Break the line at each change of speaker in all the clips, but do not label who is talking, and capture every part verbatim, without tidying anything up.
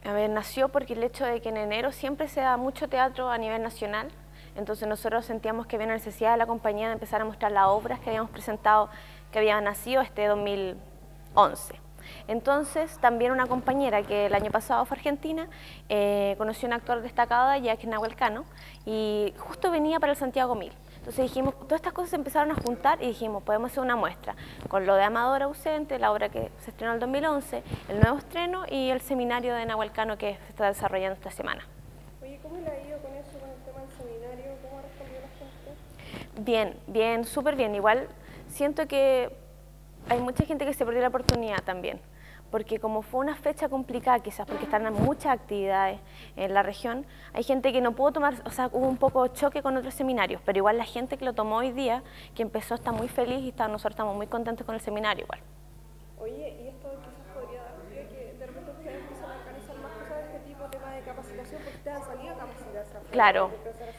A ver, nació porque el hecho de que en enero siempre se da mucho teatro a nivel nacional, entonces nosotros sentíamos que había una necesidad de la compañía de empezar a mostrar las obras que habíamos presentado, que habían nacido este dos mil once. Entonces también una compañera que el año pasado fue argentina, eh, conoció a un actor destacado allá que es Nahuel Cano, y justo venía para el Santiago Mil. Entonces dijimos, todas estas cosas se empezaron a juntar y dijimos, podemos hacer una muestra con lo de Amador ausente, la obra que se estrenó en el dos mil once, el nuevo estreno y el seminario de Nahuel Cano que se está desarrollando esta semana.
Oye, ¿cómo le ha ido con eso, con el tema del seminario? ¿Cómo ha respondido la gente?
Bien, bien, súper bien. Igual siento que hay mucha gente que se perdió la oportunidad también, porque como fue una fecha complicada quizás porque están muchas actividades en la región, hay gente que no pudo tomar, o sea, hubo un poco de choque con otros seminarios, pero igual la gente que lo tomó hoy día, que empezó, está muy feliz y está, nosotros estamos muy contentos con el seminario igual.
Oye, y esto quizás podría dar pie que de repente ustedes empiezan a organizar más cosas de este tipo, tema de capacitación, porque ustedes han salido a capacitarse.
Claro.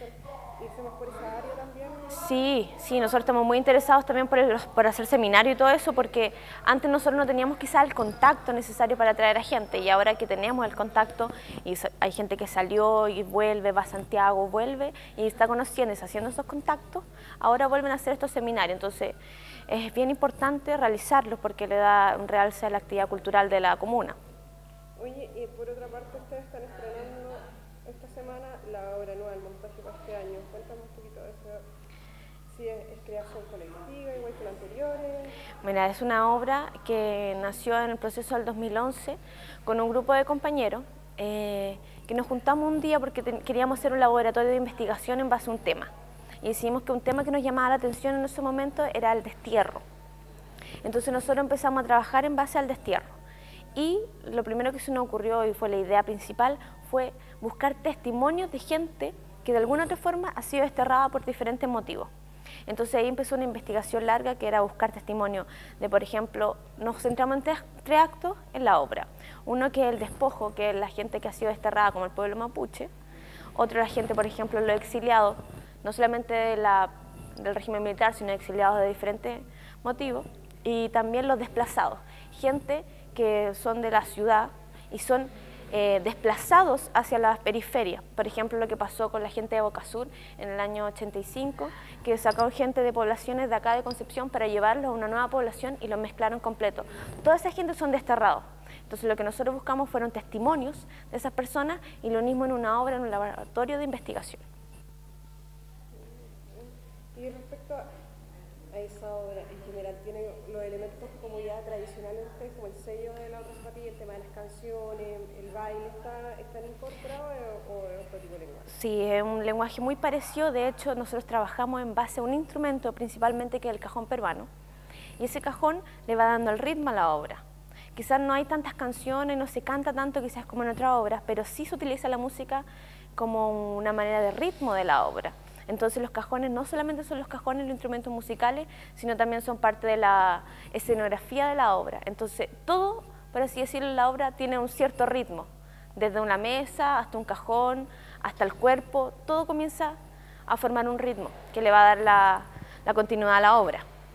Irse más por esa área también.
Sí, sí, nosotros estamos muy interesados también por, el, por hacer seminario y todo eso, porque antes nosotros no teníamos quizás el contacto necesario para atraer a gente, y ahora que tenemos el contacto, y hay gente que salió y vuelve, va a Santiago, vuelve, y está conociendo y está haciendo esos contactos, ahora vuelven a hacer estos seminarios. Entonces es bien importante realizarlos porque le da un realce a la actividad cultural de la comuna.
Oye, y por otra parte ustedes están estrenando esta semana la obra nueva, el montaje para este año. Cuéntame un poquito de eso. Si es, es creación colectiva, igual que la anteriores.
Mira, es una obra que nació en el proceso del dos mil once con un grupo de compañeros eh, que nos juntamos un día porque queríamos hacer un laboratorio de investigación en base a un tema. Y decidimos que un tema que nos llamaba la atención en ese momento era el destierro. Entonces nosotros empezamos a trabajar en base al destierro. Y lo primero que se nos ocurrió, y fue la idea principal, fue buscar testimonios de gente que de alguna u otra forma ha sido desterrada por diferentes motivos. Entonces ahí empezó una investigación larga que era buscar testimonios de, por ejemplo, nos centramos en tres, tres actos en la obra. Uno que es el despojo, que es la gente que ha sido desterrada como el pueblo mapuche. Otro la gente, por ejemplo, los exiliados, no solamente de la, del régimen militar, sino exiliados de diferentes motivos. Y también los desplazados, gente que son de la ciudad y son eh, desplazados hacia las periferias. Por ejemplo, lo que pasó con la gente de Boca Sur en el año ochenta y cinco, que sacaron gente de poblaciones de acá de Concepción para llevarlos a una nueva población y los mezclaron completo. Toda esa gente son desterrados. Entonces lo que nosotros buscamos fueron testimonios de esas personas y lo mismo en una obra, en un laboratorio de investigación.
Y respecto a a esa obra en general, ¿tiene los elementos como ya tradicionales de ustedes, como el sello de la otra zapatilla, el tema de las canciones, el baile, ¿está, ¿están incorporados o es otro tipo de lenguaje?
Sí, es un lenguaje muy parecido. De hecho, nosotros trabajamos en base a un instrumento principalmente que es el cajón peruano, y ese cajón le va dando el ritmo a la obra. Quizás no hay tantas canciones, no se canta tanto quizás como en otras obras, pero sí se utiliza la música como una manera de ritmo de la obra. Entonces los cajones no solamente son los cajones, los instrumentos musicales, sino también son parte de la escenografía de la obra. Entonces todo, por así decirlo, la obra tiene un cierto ritmo, desde una mesa hasta un cajón, hasta el cuerpo, todo comienza a formar un ritmo que le va a dar la, la continuidad a la obra.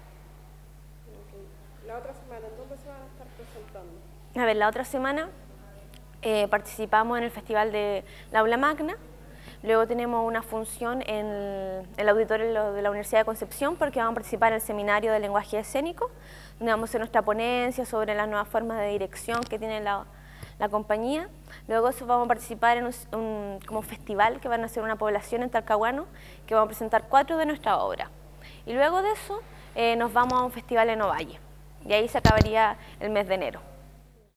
Okay. La otra semana, ¿en dónde se van a estar presentando?
A ver, la otra semana eh, participamos en el Festival de la Aula Magna. Luego tenemos una función en el auditorio de la Universidad de Concepción porque vamos a participar en el seminario de lenguaje escénico, donde vamos a hacer nuestra ponencia sobre las nuevas formas de dirección que tiene la, la compañía. Luego vamos a participar en un, un como festival que van a hacer una población en Talcahuano, que vamos a presentar cuatro de nuestra obra. Y luego de eso eh, nos vamos a un festival en Ovalle, y ahí se acabaría el mes de enero.